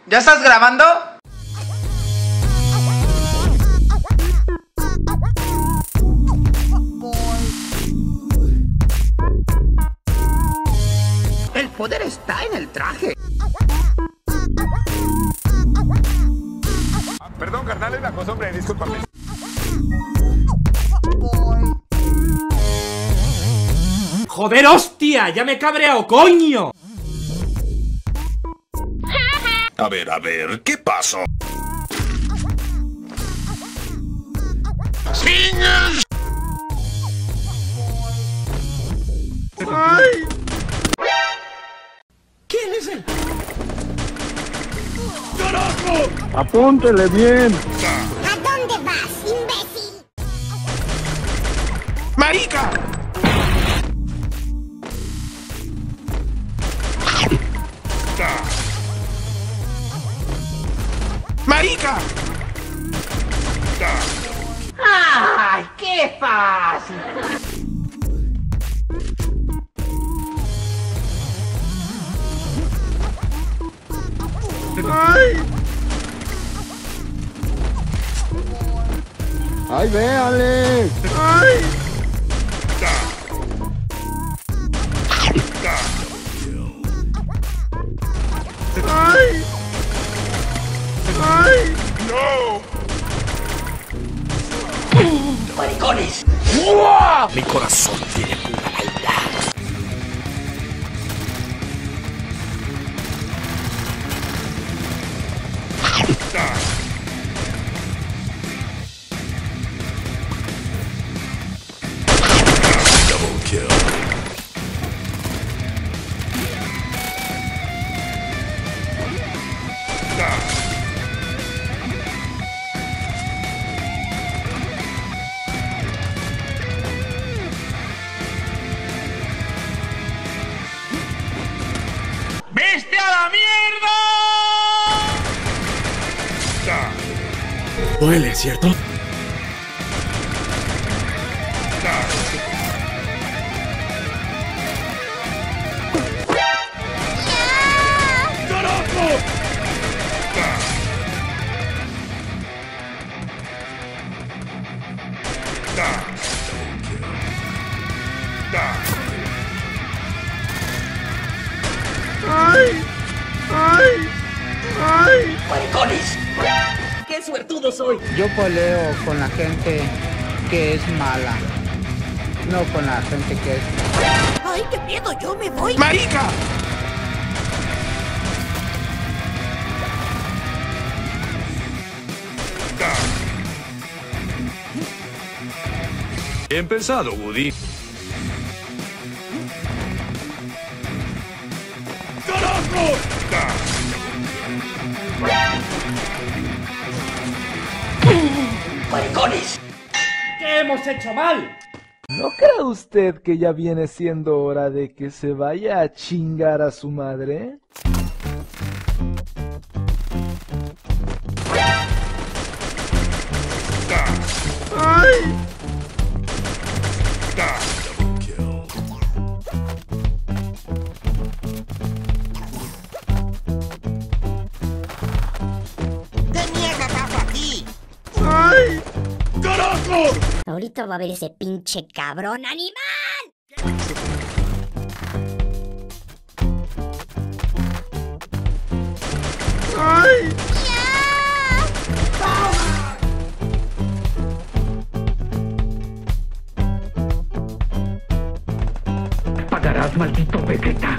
¿Ya estás grabando? El poder está en el traje. Perdón, carnal, es la cosa, hombre, discúlpame. ¡Joder, hostia! ¡Ya me he cabreado, coño! A ver, ¿qué pasó? ¡Singers! ¡Ay! ¿Quién es él? ¡Carajo! Apúntele bien. ¿A dónde vas, imbécil? ¡Marica! ¡Marica! ¡Ay, qué fácil! ¡Ay! ¡Ay, véale! ¡Ay! ¡Ay! ¡Ay! ¡No! ¡Maricones! Mi corazón tiene pura maldad. Double kill. ¡Viste a la mierda! Duele, ¿cierto? ¡Carajo! ¡Ay! ¡Ay! ¡Ay! ¡Maricones! ¡Qué suertudo soy! Yo peleo con la gente que es mala, no con la gente que es... ¡Ay, qué miedo! ¡Yo me voy! ¡Marica! Bien pensado, Woody. ¡Carajo! ¡Maricones! ¿Qué hemos hecho mal? ¿No cree usted que ya viene siendo hora de que se vaya a chingar a su madre? ¡Ay! ¿Qué mierda pasa aquí? ¡Ay! ¡Carajo! Ahorita va a ver ese pinche cabrón animal. ¡Ay! ¡Pagarás, maldito Vegeta!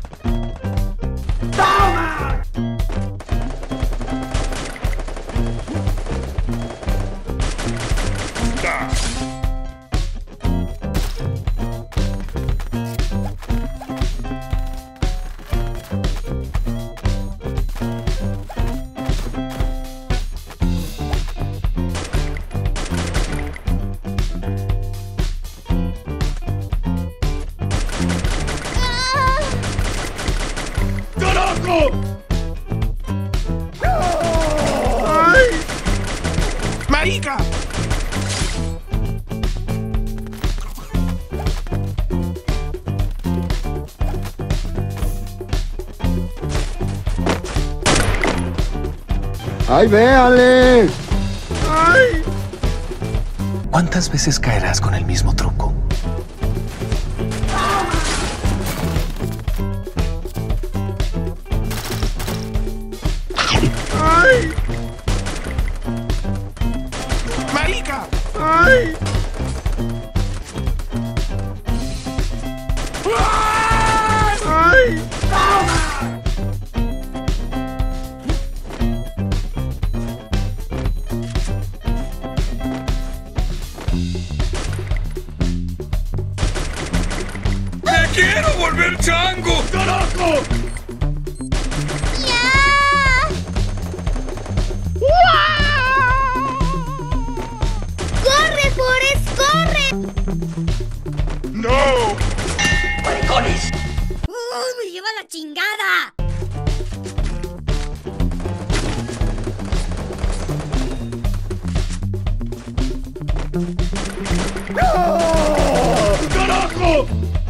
¡Carajo! ¡Ay! ¡Marica! ¡Ay, véale! ¿Cuántas veces caerás con el mismo truco? ¡Marica! ¡Ay! ¡Me quiero volver chango! ¡Carajo! ¡Corre, Forrest, corre! ¡No! ¡Maricones! ¡Uy, me lleva la chingada! ¡Carajo!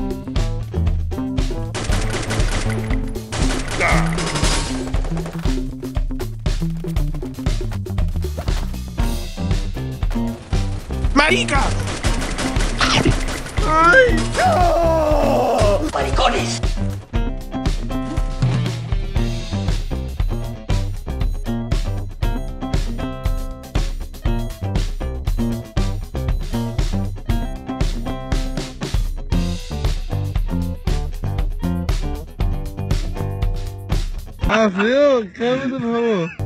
¡Marica! ¡Ay! ¡No! ¡Maricones! ¡Ah, feo! ¡Cálmate, por favor!